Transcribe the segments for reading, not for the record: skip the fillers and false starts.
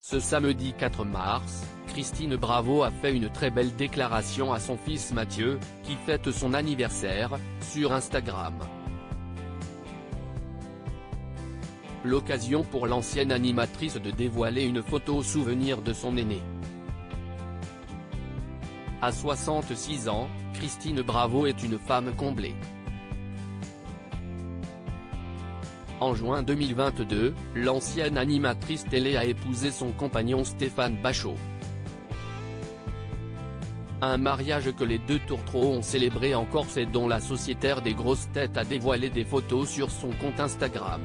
Ce samedi 4 mars, Christine Bravo a fait une très belle déclaration à son fils Mathieu, qui fête son anniversaire, sur Instagram. L'occasion pour l'ancienne animatrice de dévoiler une photo souvenir de son aîné. À 66 ans, Christine Bravo est une femme comblée. En juin 2022, l'ancienne animatrice télé a épousé son compagnon Stéphane Bachot. Un mariage que les deux tourtereaux ont célébré en Corse et dont la sociétaire des grosses têtes a dévoilé des photos sur son compte Instagram.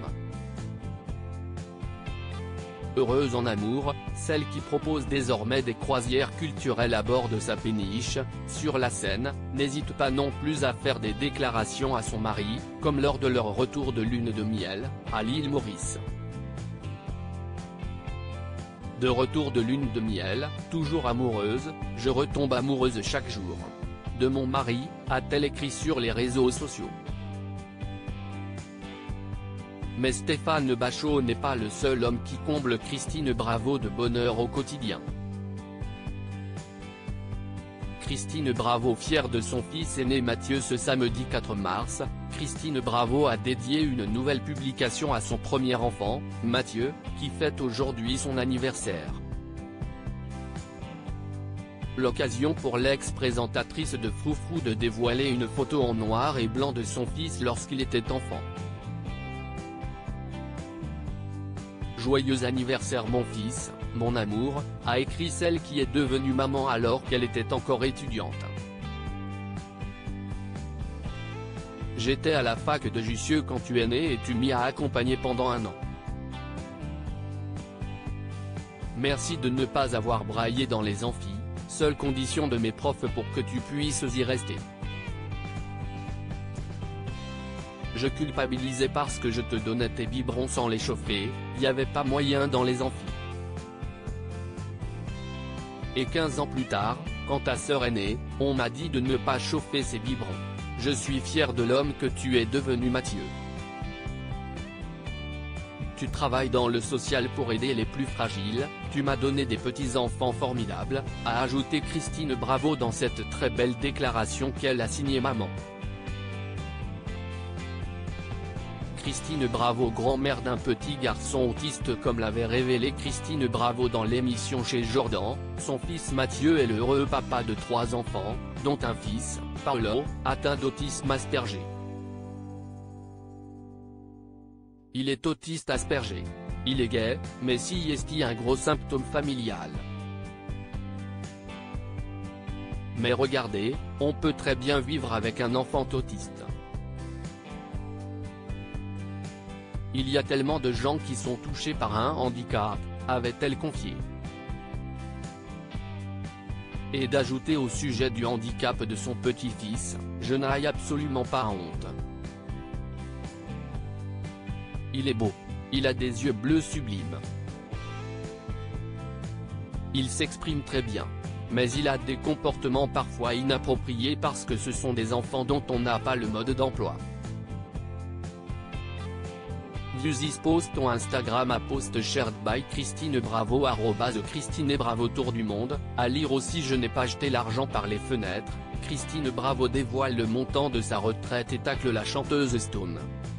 Heureuse en amour, celle qui propose désormais des croisières culturelles à bord de sa péniche, sur la Seine, n'hésite pas non plus à faire des déclarations à son mari, comme lors de leur retour de lune de miel, à l'île Maurice. De retour de lune de miel, toujours amoureuse, je retombe amoureuse chaque jour. De mon mari, a-t-elle écrit sur les réseaux sociaux. Mais Stéphane Bachot n'est pas le seul homme qui comble Christine Bravo de bonheur au quotidien. Christine Bravo, fière de son fils aîné Mathieu. Ce samedi 4 mars, Christine Bravo a dédié une nouvelle publication à son premier enfant, Mathieu, qui fête aujourd'hui son anniversaire. L'occasion pour l'ex-présentatrice de Froufrou de dévoiler une photo en noir et blanc de son fils lorsqu'il était enfant. Joyeux anniversaire mon fils, mon amour, a écrit celle qui est devenue maman alors qu'elle était encore étudiante. J'étais à la fac de Jussieu quand tu es né et tu m'y as accompagné pendant 1 an. Merci de ne pas avoir braillé dans les amphis, seule condition de mes profs pour que tu puisses y rester. Je culpabilisais parce que je te donnais tes biberons sans les chauffer, y avait pas moyen dans les amphis. Et 15 ans plus tard, quand ta sœur est née, on m'a dit de ne pas chauffer ses biberons. Je suis fier de l'homme que tu es devenu Mathieu. Tu travailles dans le social pour aider les plus fragiles, tu m'as donné des petits-enfants formidables, a ajouté Christine Bravo dans cette très belle déclaration qu'elle a signée maman. Christine Bravo, grand-mère d'un petit garçon autiste comme l'avait révélé Christine Bravo dans l'émission Chez Jordan, son fils Mathieu est le heureux papa de 3 enfants, dont un fils, Paolo, atteint d'autisme Asperger. Il est autiste Asperger. Il est gay, mais si est un gros symptôme familial. Mais regardez, on peut très bien vivre avec un enfant autiste. Il y a tellement de gens qui sont touchés par un handicap, avait-elle confié. Et d'ajouter au sujet du handicap de son petit-fils, je n'ai absolument pas honte. Il est beau. Il a des yeux bleus sublimes. Il s'exprime très bien. Mais il a des comportements parfois inappropriés parce que ce sont des enfants dont on n'a pas le mode d'emploi. Views post on Instagram à post shared by Christine Bravo @Christine Bravo tour du monde, à lire aussi je n'ai pas jeté l'argent par les fenêtres, Christine Bravo dévoile le montant de sa retraite et tacle la chanteuse Stone.